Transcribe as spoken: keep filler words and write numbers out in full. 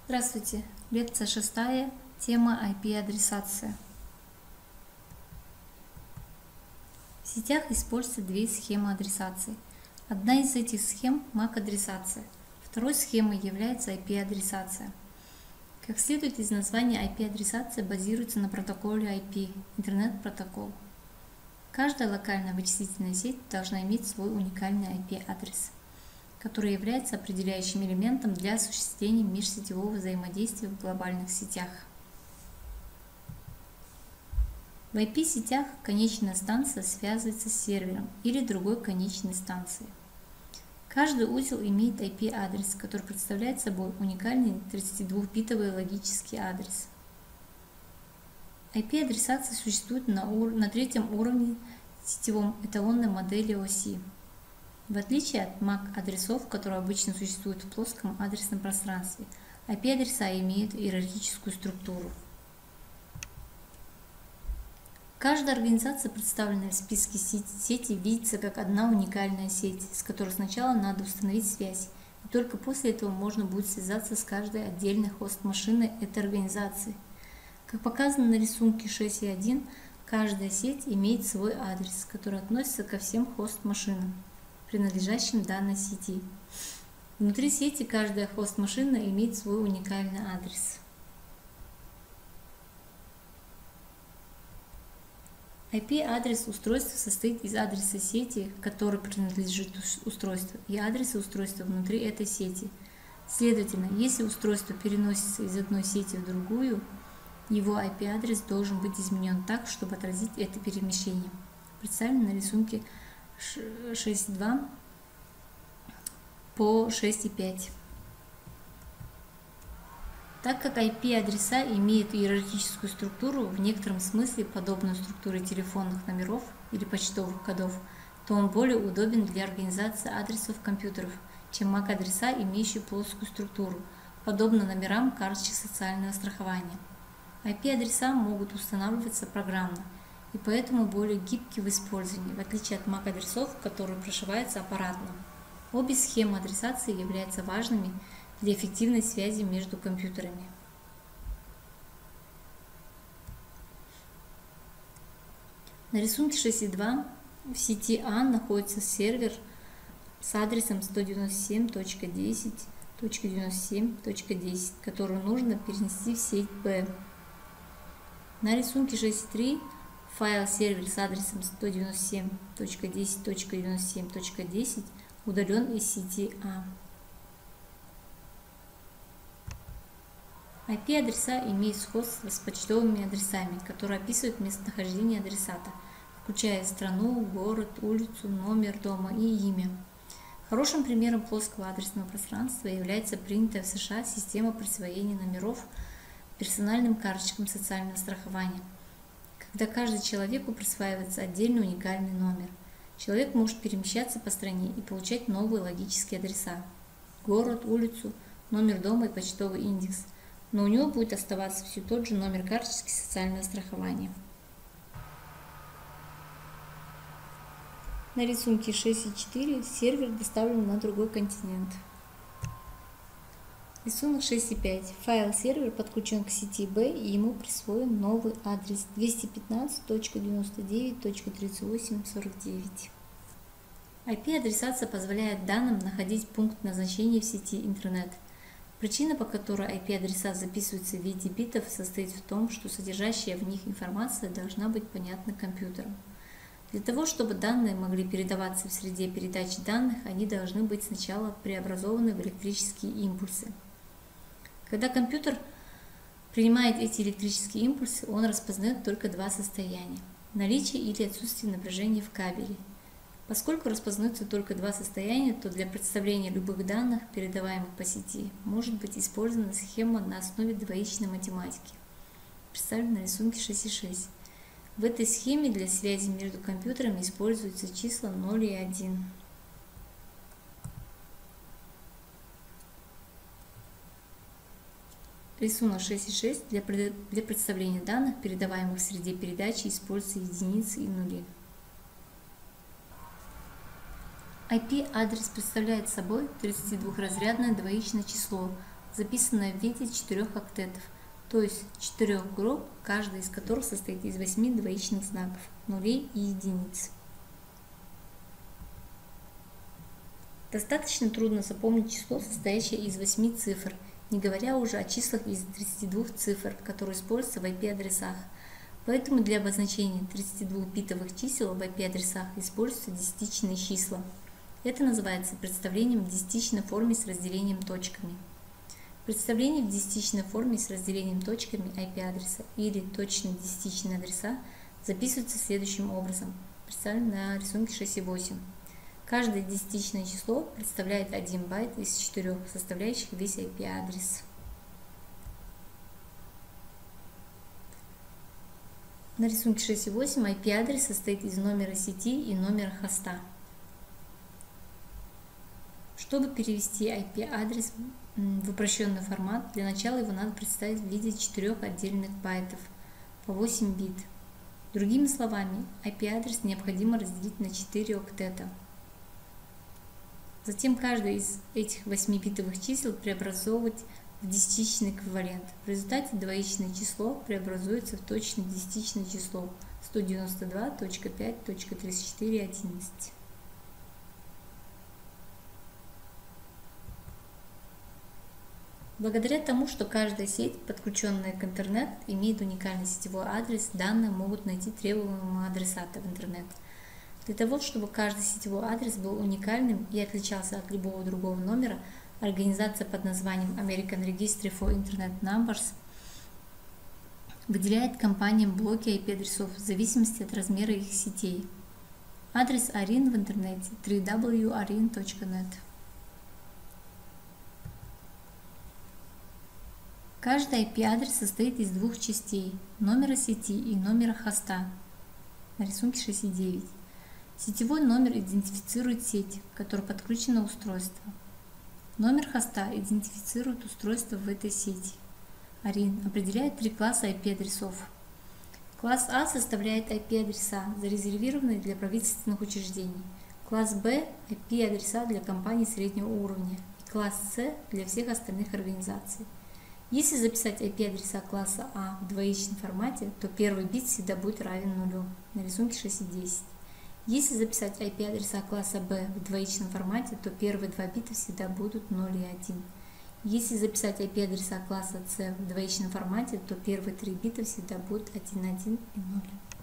Здравствуйте! Лекция шестая. Тема ай пи-адресация. В сетях используются две схемы адресации. Одна из этих схем – мак-адресация. Второй схемой является ай пи-адресация. Как следует из названия, ай пи-адресация базируется на протоколе ай пи – интернет-протокол. Каждая локальная вычислительная сеть должна иметь свой уникальный ай пи-адрес, который является определяющим элементом для осуществления межсетевого взаимодействия в глобальных сетях. В ай пи-сетях конечная станция связывается с сервером или другой конечной станцией. Каждый узел имеет ай пи-адрес, который представляет собой уникальный тридцатидвухбитовый логический адрес. ай пи-адресация существует на, ур... на третьем уровне сетевом эталонной модели оси. В отличие от мак-адресов, которые обычно существуют в плоском адресном пространстве, ай пи-адреса имеют иерархическую структуру. Каждая организация, представленная в списке сети, видится как одна уникальная сеть, с которой сначала надо установить связь, и только после этого можно будет связаться с каждой отдельной хост-машиной этой организации. Как показано на рисунке шесть и один, каждая сеть имеет свой адрес, который относится ко всем хост-машинам, принадлежащим данной сети. Внутри сети каждая хост-машина имеет свой уникальный адрес. ай пи-адрес устройства состоит из адреса сети, который принадлежит устройству, и адреса устройства внутри этой сети. Следовательно, если устройство переносится из одной сети в другую, его ай пи-адрес должен быть изменен так, чтобы отразить это перемещение. Представлено на рисунке шесть и два по шесть и пять. Так как ай пи-адреса имеют иерархическую структуру, в некотором смысле подобную структуре телефонных номеров или почтовых кодов, то он более удобен для организации адресов компьютеров, чем мак-адреса, имеющие плоскую структуру, подобно номерам карточек социального страхования. ай пи-адреса могут устанавливаться программно и поэтому более гибки в использовании, в отличие от мак-адресов, которые прошиваются аппаратно. Обе схемы адресации являются важными для эффективной связи между компьютерами. На рисунке шесть и два в сети А находится сервер с адресом сто девяносто семь точка десять точка девяносто семь точка десять, который нужно перенести в сеть Б. На рисунке шесть и три файл сервер с адресом сто девяносто семь точка десять точка девяносто семь точка десять удален из сети А. ай пи-адреса имеют сходство с почтовыми адресами, которые описывают местонахождение адресата, включая страну, город, улицу, номер дома и имя. Хорошим примером плоского адресного пространства является принятая в США система присвоения номеров персональным карточкам социального страхования, когда каждому человеку присваивается отдельный уникальный номер. Человек может перемещаться по стране и получать новые логические адреса – город, улицу, номер дома и почтовый индекс, но у него будет оставаться все тот же номер карточки социального страхования. На рисунке шесть и четыре сервер доставлен на другой континент. Рисунок шесть и пять. Файл сервер подключен к сети Б и ему присвоен новый адрес двести пятнадцать точка девяносто девять точка тридцать восемь точка сорок девять. ай пи-адресация позволяет данным находить пункт назначения в сети интернет. Причина, по которой ай пи-адреса записываются в виде битов, состоит в том, что содержащая в них информация должна быть понятна компьютерам. Для того, чтобы данные могли передаваться в среде передачи данных, они должны быть сначала преобразованы в электрические импульсы. Когда компьютер принимает эти электрические импульсы, он распознает только два состояния – наличие или отсутствие напряжения в кабеле. Поскольку распознаются только два состояния, то для представления любых данных, передаваемых по сети, может быть использована схема на основе двоичной математики, представлена на рисунке шесть и шесть. В этой схеме для связи между компьютерами используются числа ноль и один. Рисунок шесть и шесть для, для представления данных, передаваемых в среде передачи, используются единицы и нули. ай пи-адрес представляет собой тридцатидвухразрядное двоичное число, записанная в виде четырех октетов, то есть четырех групп, каждая из которых состоит из восьми двоичных знаков, нулей и единиц. Достаточно трудно запомнить число, состоящее из восьми цифр, не говоря уже о числах из тридцати двух цифр, которые используются в ай пи-адресах. Поэтому для обозначения тридцатидвухбитовых чисел в ай пи-адресах используются десятичные числа. Это называется представлением в десятичной форме с разделением точками. Представление в десятичной форме с разделением точками ай пи-адреса или точные десятичные адреса записываются следующим образом, представлен на рисунке шесть восемь. Каждое десятичное число представляет один байт из четырех, составляющих весь ай пи-адрес. На рисунке шесть восемь ай пи-адрес состоит из номера сети и номера хоста. Чтобы перевести ай пи-адрес в упрощенный формат, для начала его надо представить в виде четырех отдельных байтов по восемь бит. Другими словами, ай пи-адрес необходимо разделить на четыре октета. Затем каждое из этих восьмибитовых чисел преобразовывать в десятичный эквивалент. В результате двоичное число преобразуется в точное десятичное число сто девяносто два точка пять точка тридцать четыре одиннадцать. Благодаря тому, что каждая сеть, подключенная к интернету, имеет уникальный сетевой адрес, данные могут найти требуемого адресата в интернет. Для того, чтобы каждый сетевой адрес был уникальным и отличался от любого другого номера, организация под названием American Registry for Internet Numbers выделяет компаниям блоки ай пи-адресов в зависимости от размера их сетей. Адрес арин в интернете три дабл ю арин точка нет. Каждый ай пи-адрес состоит из двух частей – номера сети и номера хоста на рисунке шесть девять. Сетевой номер идентифицирует сеть, к которой подключено устройство. Номер хоста идентифицирует устройство в этой сети. арин определяет три класса ай пи-адресов. Класс А составляет ай пи-адреса, зарезервированные для правительственных учреждений. Класс Б – ай пи-адреса для компаний среднего уровня. И класс С – для всех остальных организаций. Если записать ай пи-адреса класса А в двоичном формате, то первый бит всегда будет равен нулю на рисунке шесть десять. Если записать ай пи-адреса класса Б в двоичном формате, то первые два бита всегда будут ноль и один. Если записать ай пи-адреса класса С в двоичном формате, то первые три бита всегда будут один, один и ноль.